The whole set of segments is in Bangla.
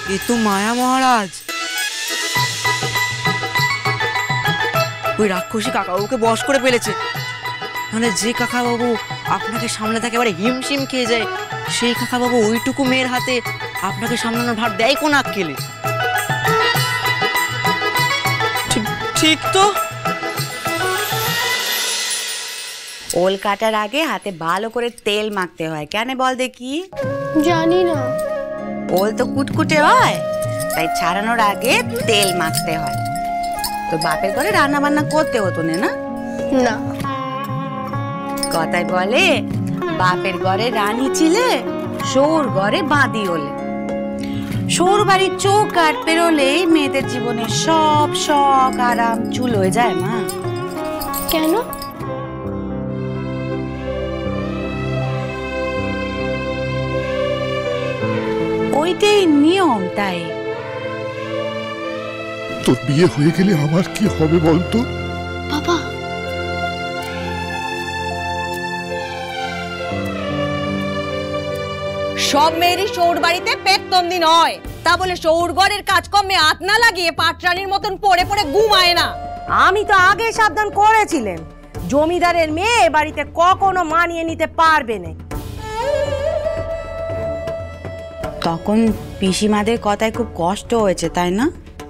এ তো মায়া মহারাজ। ওই রাক্ষসী কাকাবাবুকে বশ করে ফেলেছে। মানে যে কাকাবাবু আপনাকে সামলাতে একেবারে হিমশিম খেয়ে যায়, সেই কাকাবাবু ওইটুকু মেয়ের হাতে আপনাকে সামলানোর ভার দেয় কোন আক্কেলে? ঠিক তো। ওল কাটার আগে হাতে ভালো করে তেল মাখতে হয়, কেন বল দেখি? জানি না। ওল তো কুটকুটে হয়, তাই ছাড়ানোর আগে তেল মাখতে হয়। তো বাপের ঘরে রান্না বান্না করতে হতো না? না, কথায় বলে বাপের ঘরে রানী ছিলে, সৌর ঘরে বাঁধি হলে। সৌর বাড়ির চৌকাঠ পেরোলেই মেয়েদের জীবনে সব শখ আরাম চুল হয়ে যায় মা। কেন? ওইটাই নিয়ম। তাই তোর বিয়ে হয়ে গেলে আমার কি হবে বলতো? বাবা, সব মেয়েরই সৌর বাড়িতে পেটতন্দি নয়, তা বলে সৌর ঘরের কাজকর্মে হাত না লাগিয়ে পাটরানির মতন পড়ে পড়ে ঘুমায় না। আমি তো আগে সাবধান করেছিলেন, জমিদারের মেয়ে বাড়িতে কখনো মানিয়ে নিতে পারবে না। তখন পিসিমাদের কথায় খুব কষ্ট হয়েছে, তাই না?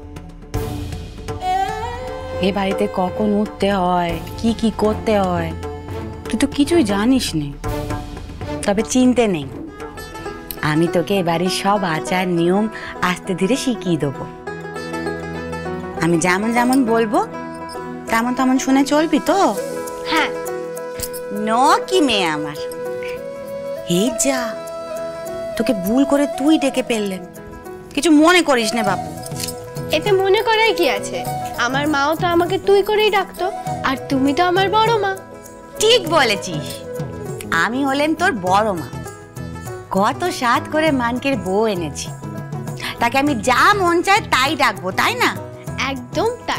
এ বাড়িতে কখন উঠতে হয়, কি কি করতে হয়, তুই তো কিছুই জানিস নে। তবে চিনতে নেই, আমি তোকে এ বাড়ির সব আচার নিয়ম আস্তে ধীরে শিখিয়ে দেবো। আমি যেমন যেমন বলবো তেমন তেমন শুনে চলবি তো? হ্যাঁ। ন কি মেয়ে আমার, এই যা তোকে ভুল করে তুই ডেকে ফেললেন, কিছু মনে করিস না বাপু। এতে মনে করার কি আছে? আমার মাও তো আমাকে তুই করেই ডাকতো, আর তুমি তো আমার বড় মা। ঠিক বলেছিস, আমি হলেন তোর বড় মা। কত সাত করে মানকের বউ এনেছি, তাকে আমি যা মন চায় তাই ডাকবো, তাই না? একদম তাই।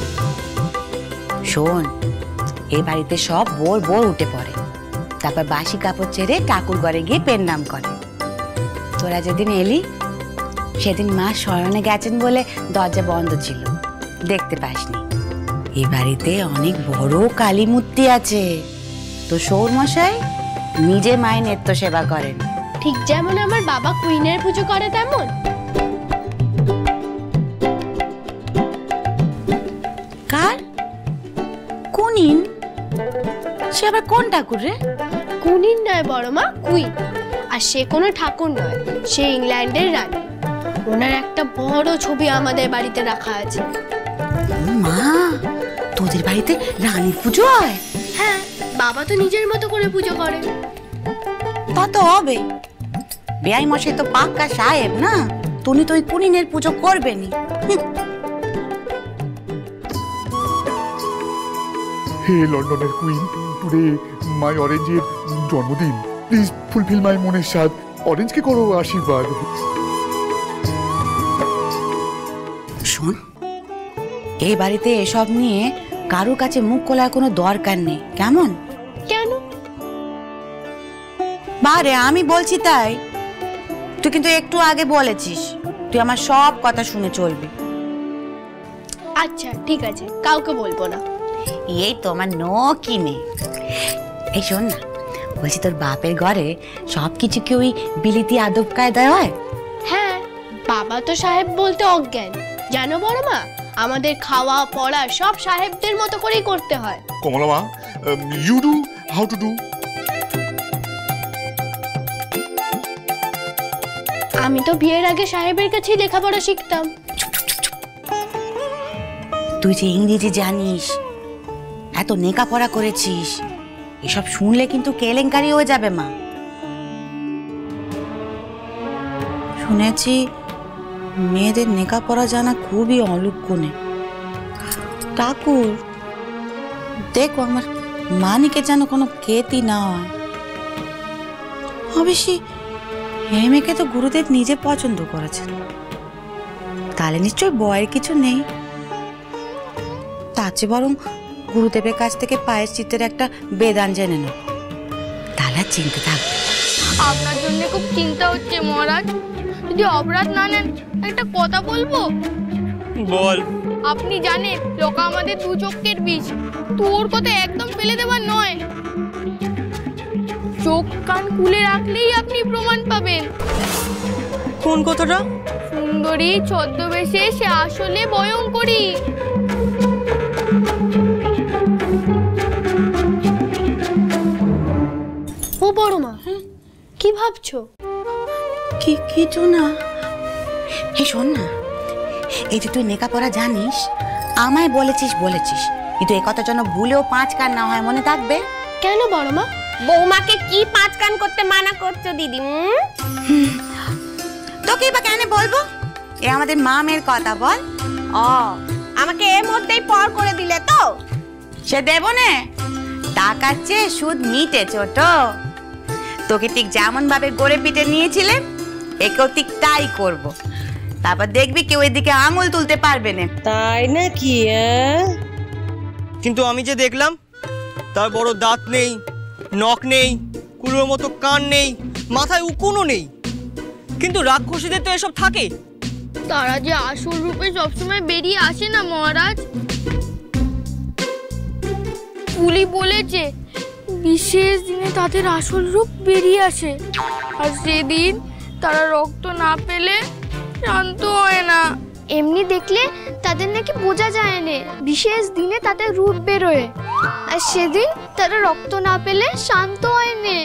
শোন, এই বাড়িতে সব বোর বোর উঠে পড়ে, তারপর বাসি কাপড় ছেড়ে ঠাকুর ঘরে গিয়ে পেন নাম করে। তোরা যেদিন এলি সেদিন মা শয়নে গেছেন বলে দরজা বন্ধ ছিল, দেখতে পাসনি। এই বাড়িতে অনেক বড় কালী মূর্তি আছে, তো সৌর মশাই নিজে মায়ের নিত্য সেবা করেন। ঠিক যেমন আমার বাবা কুইনের পুজো করে তেমন। কার? কুনিন? সে আবার কোন ঠাকুর রে? কুইন নয় বড় মা, কুইন। আর সে কোনো ঠাকুর নয়, সে ইংল্যান্ডের রানী। ওনার একটা বড় ছবি আমাদের বাড়িতে রাখা আছে। মা, তোদের বাড়িতে রানীর পুজো হয়? হ্যাঁ, বাবা তো নিজের মতো করে পুজো করে। তা তো হবে, বেয়াই মশাই তো পাক্কা সাহেব না, তুমি তো ওই কুনিনের পুজো করবেনি। হে লন্ডনের কুইন, টুডে মাই অরেঞ্জের জন্মদিন। প্লিজ ফুলফিল মাই মনের স্বাদ। অরেঞ্জকে করো আশীর্বাদ। শোন, এই বাড়িতে এসব নিয়ে কারোর কাছে মুখ খোলার কোনো দরকার নেই, কেমন? কেন? বারে আমি বলছি তাই, তুই কিন্তু একটু আগে বলেছিস তুই আমার সব কথা শুনে চলবি। আচ্ছা ঠিক আছে, কাউকে বলবো না। এই তো আমার নো কিনে। এই শোন না, বলছি তোর বাপের ঘরে সবকিছু কি ওই বিলিতি আদব কায়দায় হয়? হ্যাঁ, বাবা তো সাহেব বলতে অজ্ঞান, জানো বড় মা, আমাদের খাওয়া পড়া সব সাহেবদের মতো করেই করতে হয়। কমলা মা, you do how to do? আমি তো বিয়ের আগে সাহেবের কাছেই লেখাপড়া শিখতাম। তুই যে ইংরেজি জানিস, এত লেখাপড়া করেছিস, এসব শুনলে কিন্তু কেলেঙ্কারি হয়ে যাবে মা। শুনেছি মেয়েদের লেখাপড়া জানা খুবই অলক্ষণে। ঠাকুর দেখো আমার মানিকে যেন কোনো কেতি না হয়। অবশ্যই এই মেয়েকে তো গুরুদেব নিজে পছন্দ করেছেন, তাহলে নিশ্চয় বয়ের কিছু নেই। তার চেয়ে বরং গুরুদেবের কাছ থেকে পায়ের চিত্রের একটা বেদান জেনে নেব, তাহলে আর চিনতে থাকবে। আপনার জন্য খুব চিন্তা হচ্ছে মহারাজ। যদি অপরাধ না নেন একটা কথা বলবো। বল। আপনি জানেন লোকা আমাদের দু চোখের বীজ, তোর কথা একদম ফেলে দেওয়ার নয়। চোখ কান খুলে রাখলেই আপনি প্রমাণ পাবেন। কোন কথাটা? সুন্দরী ছদ্মবেশে সে আসলে ভয়ঙ্করী। ও বড় মা, কি ভাবছো? কিছু না। হে শোন না, এই যে তুই লেখাপড়া জানিস, আমায় বলেছিস কিন্তু এই কথা যেন ভুলেও 5 কান না হয়, মনে থাকবে? কেন বড় মা? বৌমাকে কি 5 কান করতে মানা করছো দিদি? তোকে বা কেন বলবো? এ আমাদের মা মেয়ের কথা, বল। ও, আমাকে এর মধ্যেই পর করে দিলে তো? সে দেব না, টাকার চেয়ে সুদ মিটে ছোট। তোকে ঠিক যেমন ভাবে গড়ে পিটে নিয়েছিলে, একেও ঠিক তাই করবো। তারপর দেখবি কেউ এদিকে আঙুল তুলতে পারবে না। তাই নাকি? কিন্তু আমি যে দেখলাম, তার বড় দাঁত নেই, নখ নেই, কুলোর মতো কান নেই, মাথায় উকুনও নেই। কিন্তু রাক্ষসীদের তো এসব থাকে। তারা যে আসল রূপে সবসময় বেরিয়ে আসে না মহারাজ। পুলি বলেছে বিশেষ দিনে তাদের আসল রূপ বেরিয়ে আসে, আর সেদিন তারা রক্ত না পেলে শান্ত হয় না। এমনি দেখলে তাদের নাকি বোঝা যায় না, বিশেষ দিনে তাদের রূপ বেরোয়, আর সেদিন তারা রক্ত না পেলে শান্ত হয় না।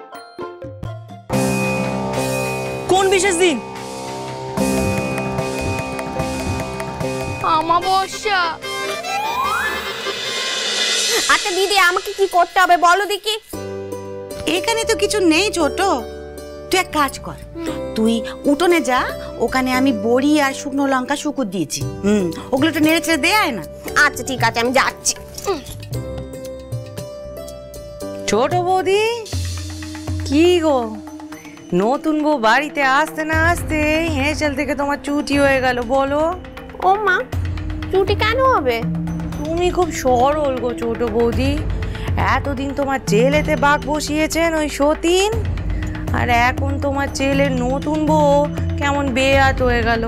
কোন বিশেষ দিন? অমাবস্যা। আচ্ছা দিদি, আমাকে কি করতে হবে বলো দেখি? এখানে তো কিছু নেই ছোট, তুই এক কাজ কর, তুই উঠোনে যা, ওখানে আমি বড়ি আর শুকনো লঙ্কা শুকুর দিয়েছি, ওগুলো একটু নেড়ে ছেড়ে দেয় না। আচ্ছা ঠিক আছে, আমি যাচ্ছি। ছোট বৌদি, কি গো, নতুন বউ বাড়িতে আসতে না আসতে হেঁসেল থেকে তোমার চুটি হয়ে গেল, বলো? ও মা, চুটি কেন হবে? তুমি খুব সরল গো ছোট বৌদি। এতদিন তোমার ছেলেতে বাঘ বসিয়েছেন ওই সতীন, আর এখন তোমার ছেলের নতুন বউ কেমন বেয়াত হয়ে গেল।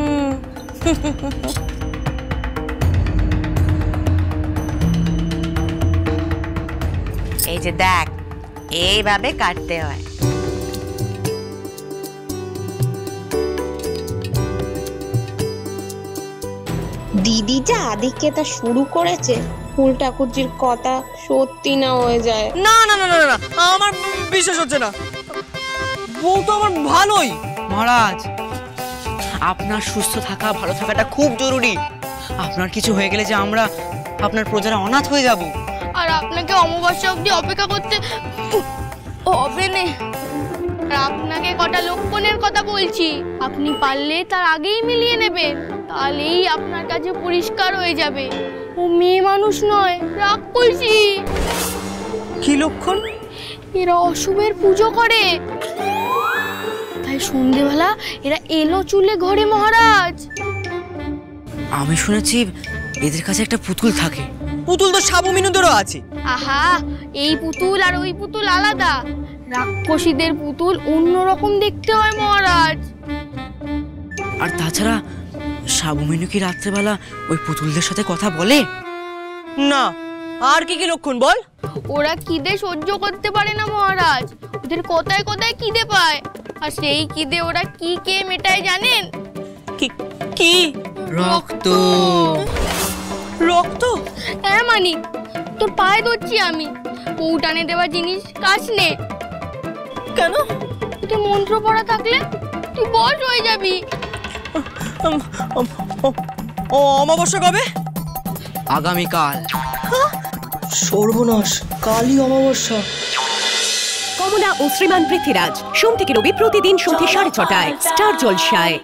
এই যে দেখ, এইভাবে কাটতে হয়। দিদি যা আদিক্ষেতা শুরু করেছে, ফুল ঠাকুরজির কথা সত্যি না হয়ে যায়। না না না না না, আমার বিশ্বাস হচ্ছে না। বউ তো আমার ভালোই। মহারাজ, আপনার সুস্থ থাকা, ভালো থাকাটা খুব জরুরি। আপনার কিছু হয়ে গেলে যে আমরা, আপনার প্রজারা অনাথ হয়ে যাব। আর আপনাকে অমাবস্যা অবধি অপেক্ষা করতে হবে না। আর আপনাকে কটা লক্ষণের কথা বলছি, আপনি পারলে তার আগেই মিলিয়ে নেবেন, তাহলেই আপনার কাছে পরিষ্কার হয়ে যাবে ও মেয়ে মানুষ নয়, রাক্ষসী। কি লক্ষণ? এরা অশুভের পুজো করে, তাই সন্ধেবেলা এরা এলো চুলে ঘরে মহারাজ। আমি শুনেছি এদের কাছে একটা পুতুল থাকে। পুতুল তো সাবু মিনুদেরও আছে। আহা, এই পুতুল আর ওই পুতুল আলাদা। রাক্ষসীদের পুতুল অন্যরকম দেখতে হয় মহারাজ। আর তাছাড়া সাবু মিনু কি রাত্রেবেলা ওই পুতুলদের সাথে কথা বলে? না, আর কি কি লক্ষণ বল? ওরা খিদে সহ্য করতে পারে না মহারাজ, ওদের কোথায় কোথায় খিদে পায়, আর সেই খিদে ওরা কি কে মেটায় জানেন? কি কি? রক্ত। রক্ত? হ্যাঁ মানিক, তোর পায়ে ধরছি আমি, পৌটানে দেওয়া জিনিস কাছ নে। কেন? তুই মন্ত্র পড়া থাকলে তুই বশ হয়ে যাবি। অমাবস্যা কবে? আগামীকাল। সর্বনাশ, কালই অমাবস্যা। কমলা ও শ্রীমান পৃথ্বীরাজ, সোম থেকে রবি প্রতিদিন সন্ধ্যে 6:30টায় স্টার জলসায়।